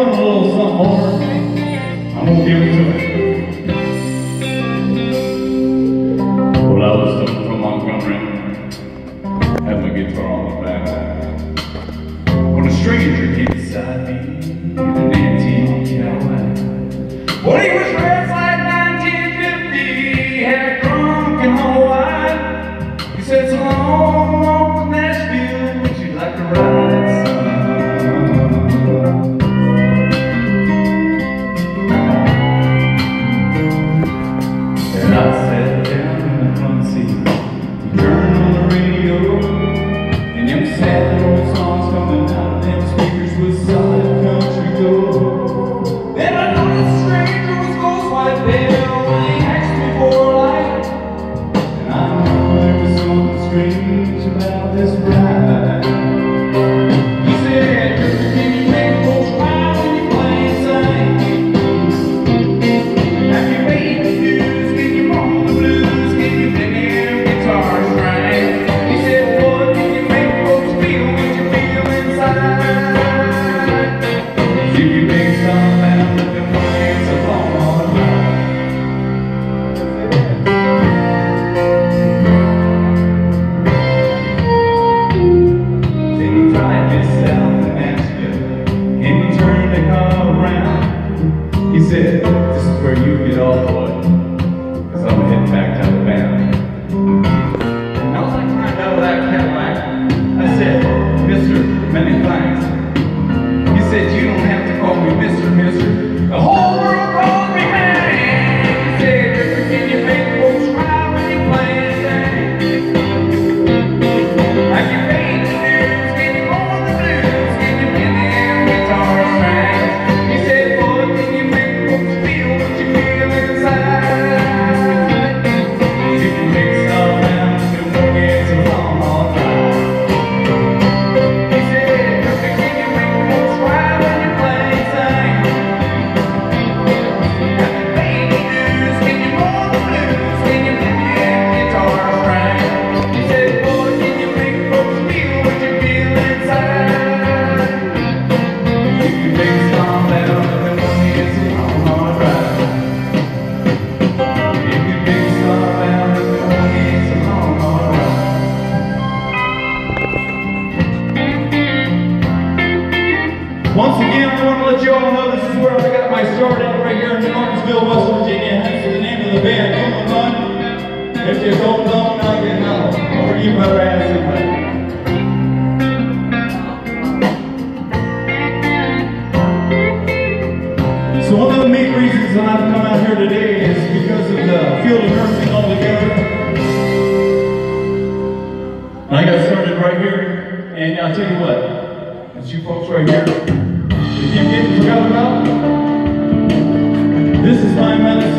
want a little something more, I'm gonna give it to him. Well, I was coming from Montgomery, had my guitar on the back, when a stranger came beside me in an antique Cadillac. Well, he was dressed like 1950, hair drunk and all white. He said, "So long, walk to Nashville, would you like to ride, son?" And I sat down in the front seat, turned on the radio, and them sad old songs coming out of them speakers with solid country gold. Then I noticed a stranger was ghost white veil when he asked me for a light, and I knew there was something strange about this ride. He said, "Can you make folks cry when you play and sing? Have you paid the dues? Can you roll the blues? Can you play them guitar strings?" He said, "What can you make folks feel what you feel inside? If you make some out of them ways along all the line." Then he tried this south in Nashville, and he turned the car around. He said, "This is where you get off, boy, 'cause I'm heading back to Alabama." And as I climbed out of that Cadillac, I said, "Mister, many thanks." He said, "You don't have to call me Mister, Mister. The whole world calls me man." He said, "Can you make folks cry when you play and sing? Like you paid the dues, can you roll the blues? Can you play them guitar strings?" He said, "Boy, can you make folks feel what you feel inside? If you make some out of them organs a long, long time." He said, "Can you make folks cry when you play and sing? Have you paid the dues? Can you roll the blues? Can you play them guitar strings?" He said, "Boy, can you make folks feel what you feel inside? If you make some out of them organs a long, long ride. If you make some out of them organs a long, long ride." Once again, I want to let you all know this is where I got my start at, right here in Martinsville, West Virginia. That's the name of the band, Come On. If you don't know, now you know, or you better ask somebody. So one of the main reasons that I've come out here today is because of the field of nursing altogether. I got started right here, and I'll tell you what, it's you folks right here. If you're getting forgot about, this is my medicine.